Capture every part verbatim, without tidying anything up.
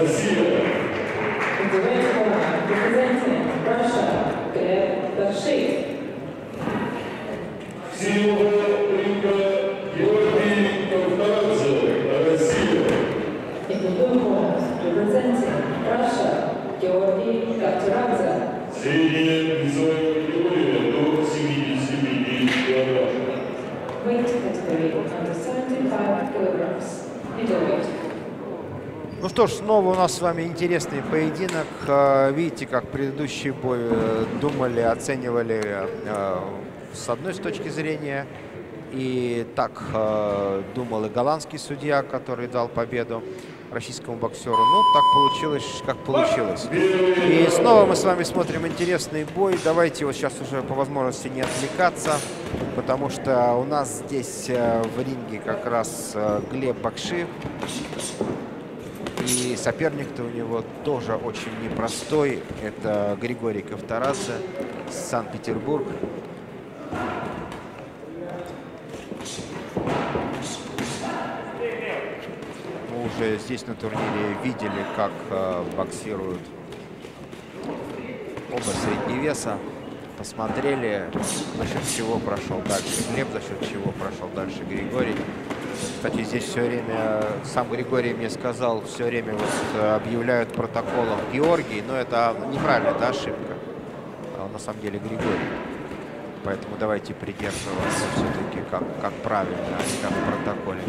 Ну что ж, снова у нас с вами интересный поединок. Видите, как предыдущий бой думали, оценивали с одной точки зрения. И так думал и голландский судья, который дал победу российскому боксеру. Ну, так получилось, как получилось. И снова мы с вами смотрим интересный бой. Давайте вот сейчас уже по возможности не отвлекаться, потому что у нас здесь в ринге как раз Глеб Бакши. И соперник-то у него тоже очень непростой. Это Григорий Ковторадзе, Санкт-Петербург. Мы уже здесь на турнире видели, как э, боксируют оба средневеса. Посмотрели, за счет чего прошел дальше Глеб, за счет чего прошел дальше Григорий. Кстати, здесь все время, сам Григорий мне сказал, все время вот объявляют протоколом Георгий, но это неправильно, это ошибка. На самом деле Григорий. Поэтому давайте придерживаться все-таки как, как правильно, а не как в протоколе.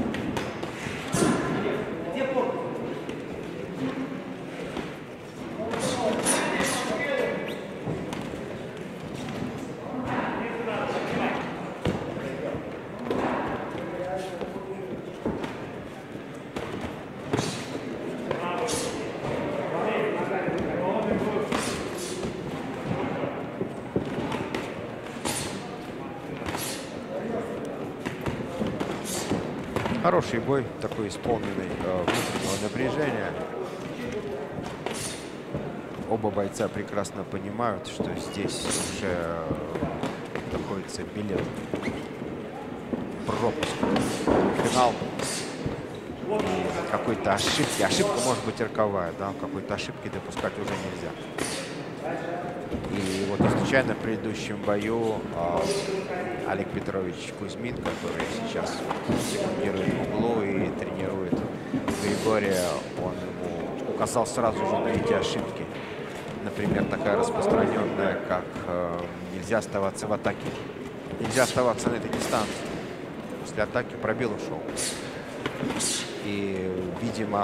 Хороший бой, такой исполненный э, внутреннего напряжения. Оба бойца прекрасно понимают, что здесь уже э, находится билет пропуск в финал. И какой-то ошибки, ошибка может быть роковая, да, какой-то ошибки допускать уже нельзя. И вот не случайно в предыдущем бою э, Олег Петрович Кузьмин, который сейчас секундирует в углу и тренирует Григория, он ему указал сразу же на эти ошибки. Например, такая распространенная, как э, нельзя оставаться в атаке, нельзя оставаться на этой дистанции. После атаки пробил, ушел. И, видимо,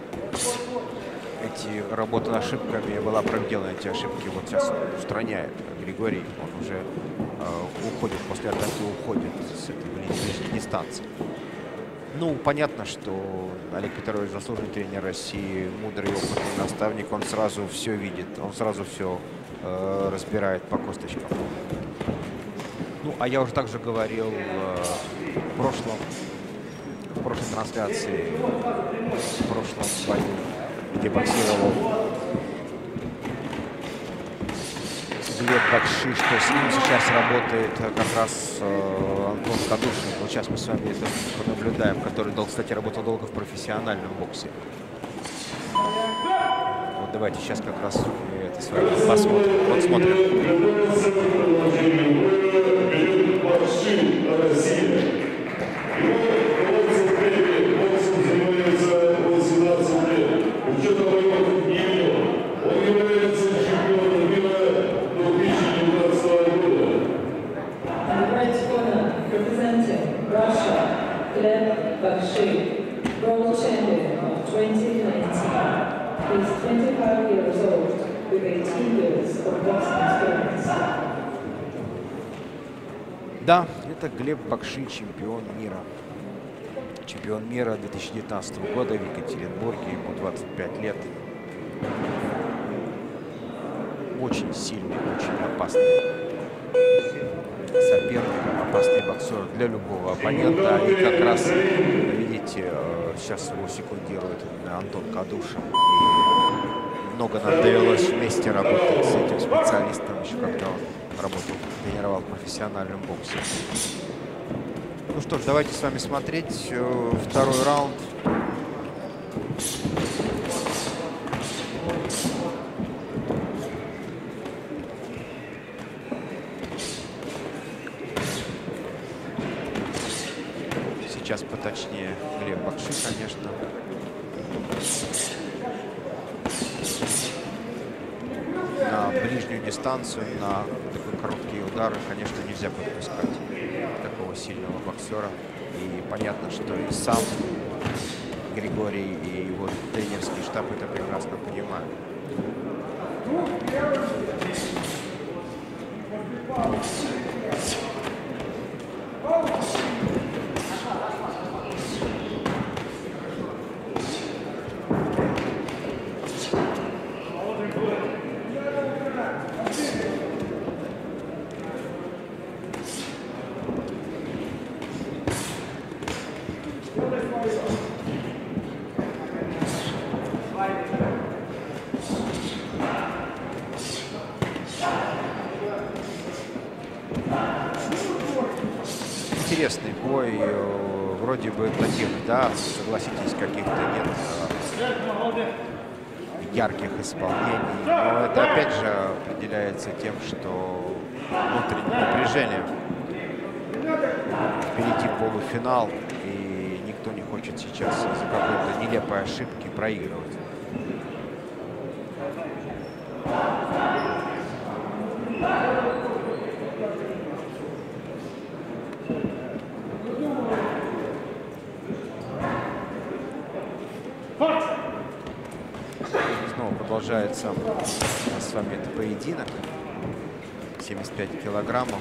эти работы над ошибками была проделана, эти ошибки вот сейчас устраняет Григорий. Он уже э, уходит, после атаки уходит с этой ближней дистанции. Ну, понятно, что Олег Петрович заслуженный тренер России, мудрый опытный наставник, он сразу все видит, он сразу все э, разбирает по косточкам. Ну, а я уже также говорил э, в прошлом, в прошлой трансляции, в прошлом бою, где боксировал Глеб Бакши, что с ним сейчас работает как раз э, Антон Кадушин. Вот сейчас мы с вами это понаблюдаем, который, кстати, работал долго в профессиональном боксе. Вот давайте сейчас как раз это с вами посмотрим. Вот смотрим. Да, это Глеб Бакши, чемпион мира. Чемпион мира две тысячи девятнадцатого года в Екатеринбурге, ему двадцать пять лет. Очень сильный, очень опасный соперник, опасный боксер для любого оппонента. И как раз, видите, сейчас его секундирует Антон Кадушин. И много нам довелось вместе работать с этим специалистом, еще когда он работал, тренировал в профессиональном боксе. Ну что ж, давайте с вами смотреть второй раунд. точнее Глеб Бакши, конечно. На ближнюю дистанцию, на такие короткие удары, конечно, нельзя подпускать такого сильного боксера. И понятно, что и сам Григорий, и его тренерский штаб это прекрасно понимают. Интересный бой, вроде бы таких, да, согласитесь, каких-то нет ярких исполнений, но это опять же определяется тем, что внутреннее напряжение. Впереди полуфинал, и никто не хочет сейчас из-за какой-то нелепой ошибки проигрывать. Снова продолжается с вами этот поединок. семьдесят пять килограммов.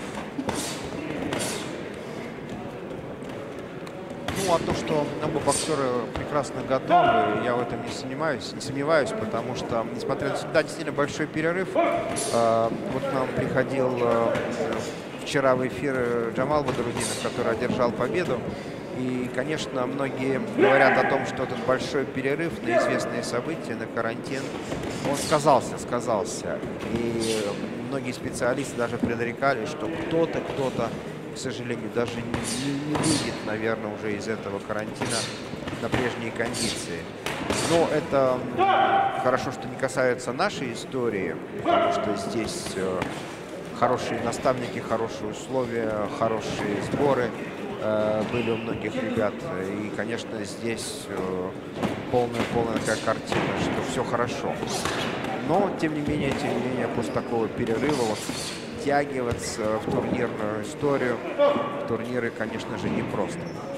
Ну, а то, что оба боксеры прекрасно готовы, я в этом не сомневаюсь, не сомневаюсь, потому что, несмотря на да, действительно большой перерыв, э, вот к нам приходил э, вчера в эфир Джамал Бадрудинов, который одержал победу. И, конечно, многие говорят о том, что этот большой перерыв на известные события, на карантин, он сказался, сказался. И многие специалисты даже предрекали, что кто-то, кто-то, к сожалению, даже не, не выйдет, наверное, уже из этого карантина на прежние кондиции. Но это хорошо, что не касается нашей истории, потому что здесь хорошие наставники, хорошие условия, хорошие сборы были у многих ребят. И, конечно, здесь полная-полная такая картина, что все хорошо. Но, тем не менее, тем не менее, после такого перерыва вот, втягиваться в турнирную историю, в турниры, конечно же, непросто.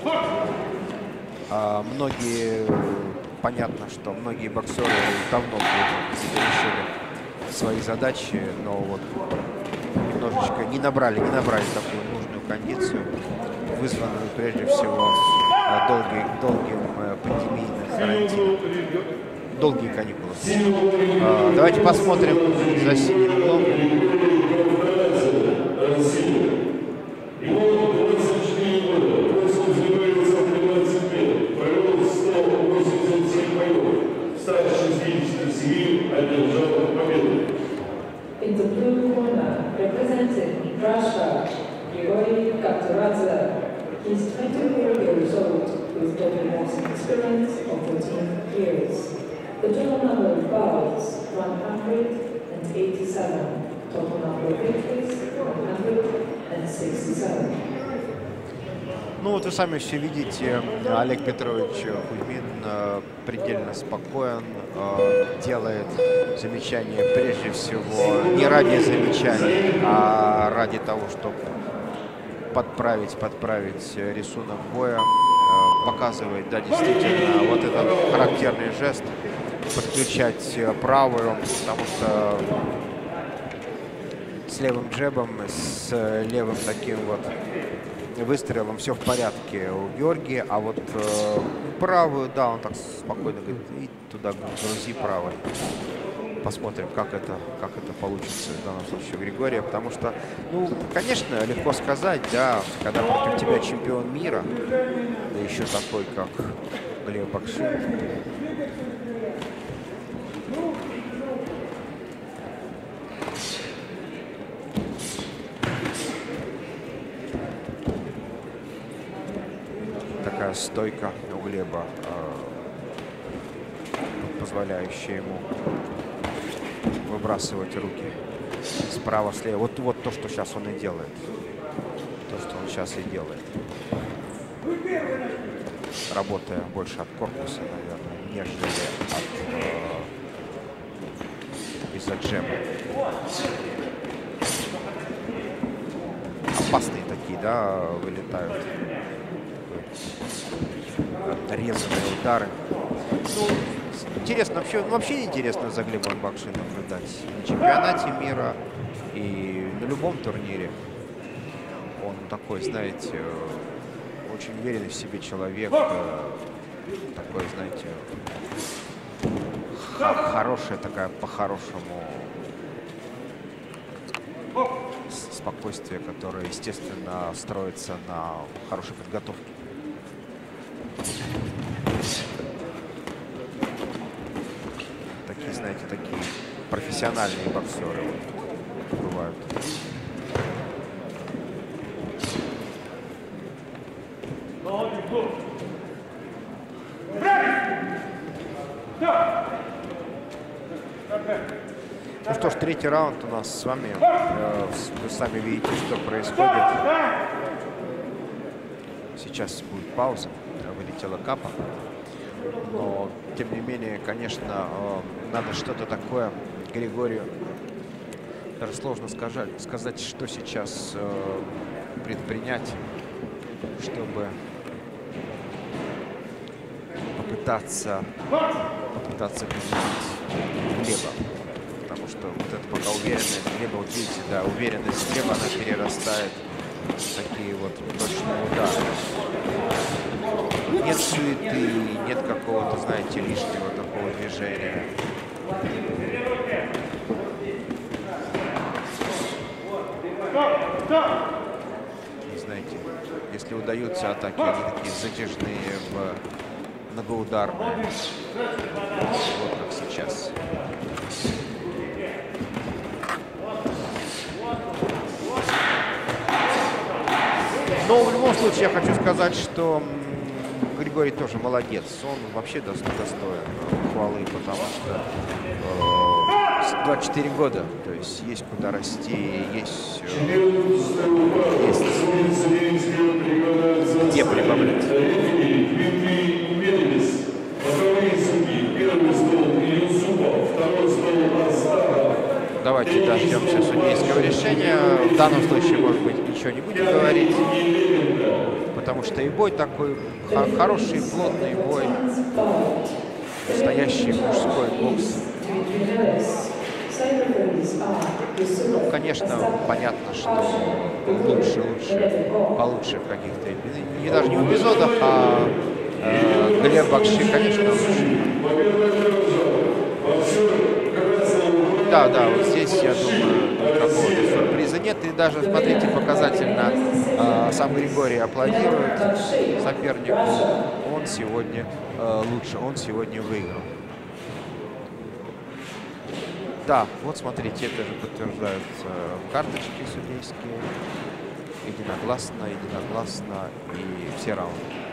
А многие, понятно, что многие боксеры давно решили свои задачи, но вот немножечко не набрали, не набрали такую нужную кондицию, вызванную прежде всего долгим, долгим пандемийным карантином. Долгие каникулы. А, давайте посмотрим за синим углом. In the blue corner, representing Russia, Grigoriy Kapturadze. He's twenty-four years old with total boxing experience of fourteen years. The total number of bouts, one hundred eighty-seven. Total number of victories, one hundred sixty-seven. Ну вот вы сами все видите, Олег Петрович Кузьмин предельно спокоен, делает замечания прежде всего не ради замечаний, а ради того, чтобы подправить, подправить рисунок боя. Показывает, да, действительно, вот этот характерный жест, подключать правую, потому что с левым джебом, с левым таким вот выстрелом все в порядке у Георгия, а вот э, правую, да, он так спокойно говорит, и туда грузи правой. Посмотрим, как это, как это получится в данном случае у Григория, потому что, ну, конечно, легко сказать, да, когда против тебя чемпион мира, да еще такой, как Глеб Бакши. Такая стойка у Глеба, э, позволяющая ему выбрасывать руки справа, слева. Вот, вот то, что сейчас он и делает. То, что он сейчас и делает. работая больше от корпуса, наверное, нежели от э, из-за джема. Опасные такие, да, вылетают. Резаные удары. Ну, интересно, вообще, вообще интересно за Глебом Бакши наблюдать. На чемпионате мира и на любом турнире. Он такой, знаете, очень уверенный в себе человек. Такой, знаете, хорошая такая, по-хорошему, спокойствие, которое, естественно, строится на хорошей подготовке. Такие, знаете, такие профессиональные боксеры бывают. Ну что ж, третий раунд у нас с вами. Вы сами видите, что происходит. Сейчас будет пауза. Вылетела капа. Но, тем не менее, конечно, надо что-то такое Григорию. Даже сложно сказать, сказать, что сейчас предпринять, чтобы попытаться, попытаться победить Глеба. Потому что вот это пока уверенность Глеба, вот видите, да, уверенность Глеба, она перерастает в такие вот точные удары. Нет суеты, нет какого-то, знаете, лишнего такого движения. И знаете, если удаются атаки, они такие затяжные, в многоударные. Вот как сейчас. Но в любом случае я хочу сказать, что Григорий тоже молодец. Он вообще достоин хвалы, потому что э, двадцать четыре года, то есть есть куда расти, есть, э, есть где прибавлять. Давайте дождемся судейского решения. В данном случае, может быть, ничего не будем говорить, потому что и бой такой хороший, плотный бой, настоящий мужской бокс. Ну, конечно, понятно, что лучше, лучше, получше в каких-то, не даже не в эпизодах, а э, Глеб Бакши, конечно, лучше. Да, да, вот здесь, я думаю, никакого сюрприза нет. И даже, смотрите, показательно э, сам Григорий аплодирует сопернику. Он сегодня э, лучше, он сегодня выиграл. Да, вот смотрите, это же подтверждают э, карточки судейские. Единогласно, единогласно и все раунды.